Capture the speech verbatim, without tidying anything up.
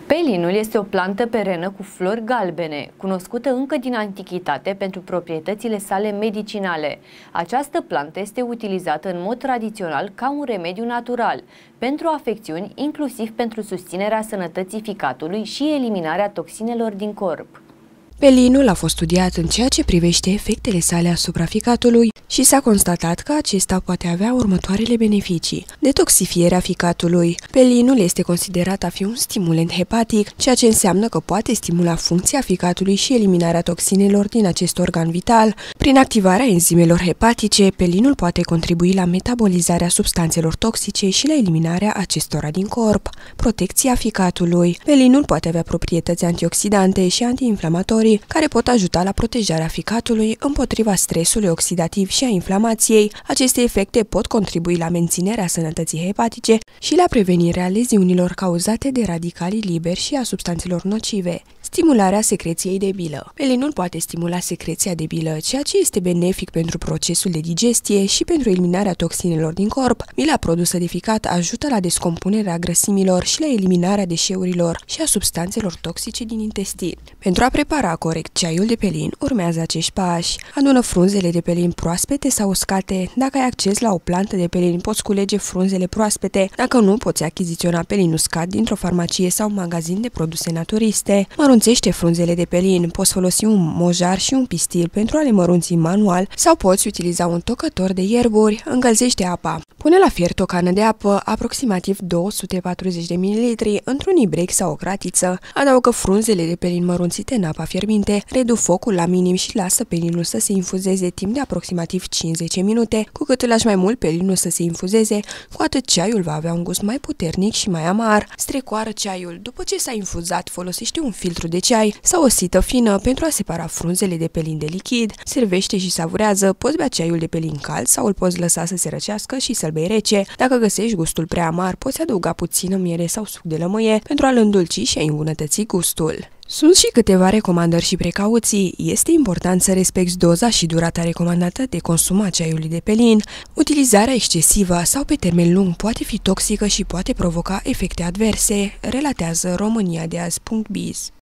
Pelinul este o plantă perenă cu flori galbene, cunoscută încă din antichitate pentru proprietățile sale medicinale. Această plantă este utilizată în mod tradițional ca un remediu natural pentru afecțiuni, inclusiv pentru susținerea sănătății ficatului și eliminarea toxinelor din corp. Pelinul a fost studiat în ceea ce privește efectele sale asupra ficatului și s-a constatat că acesta poate avea următoarele beneficii. Detoxifierea ficatului. Pelinul este considerat a fi un stimulant hepatic, ceea ce înseamnă că poate stimula funcția ficatului și eliminarea toxinelor din acest organ vital. Prin activarea enzimelor hepatice, pelinul poate contribui la metabolizarea substanțelor toxice și la eliminarea acestora din corp. Protecția ficatului. Pelinul poate avea proprietăți antioxidante și antiinflamatorii care pot ajuta la protejarea ficatului împotriva stresului oxidativ și a inflamației. Aceste efecte pot contribui la menținerea sănătății hepatice și la prevenirea leziunilor cauzate de radicalii liberi și a substanțelor nocive. Stimularea secreției de bilă. Pelinul poate stimula secreția de bilă, ceea ce este benefic pentru procesul de digestie și pentru eliminarea toxinelor din corp. Bila produsă de ficat ajută la descompunerea grăsimilor și la eliminarea deșeurilor și a substanțelor toxice din intestin. Pentru a prepara corect ceaiul de pelin, urmează acești pași. Adună frunzele de pelin proaspete sau uscate. Dacă ai acces la o plantă de pelin, poți culege frunzele proaspete. Dacă nu, poți achiziționa pelin uscat dintr-o farmacie sau magazin de produse naturiste. Mărunțește frunzele de pelin. Poți folosi un mojar și un pistil pentru a le mărunți manual sau poți utiliza un tocător de ierburi. Încălzește apa. Pune la fiert o cană de apă, aproximativ două sute patruzeci de mililitri, într-un ibrec sau o cratiță. Adaugă frunzele de pelin mărunțite în apa fierbinte, redu focul la minim și lasă pelinul să se infuzeze timp de aproximativ cincizeci minute. Cu cât îl lași mai mult pelinul să se infuzeze, cu atât ceaiul va avea un gust mai puternic și mai amar. Strecoară ceaiul. După ce s-a infuzat, folosește un filtru de ceai sau o sită fină pentru a separa frunzele de pelin de lichid. Servește și savurează. Poți bea ceaiul de pelin cald sau îl poți lăsa să se răcească și să-l bei rece. Dacă găsești gustul prea amar, poți adăuga puțină miere sau suc de lămâie pentru a-l îndulci și a îmbunătăți gustul. Sunt și câteva recomandări și precauții. Este important să respecti doza și durata recomandată de consum a ceaiului de pelin. Utilizarea excesivă sau pe termen lung poate fi toxică și poate provoca efecte adverse, relatează românia de azi punct biz.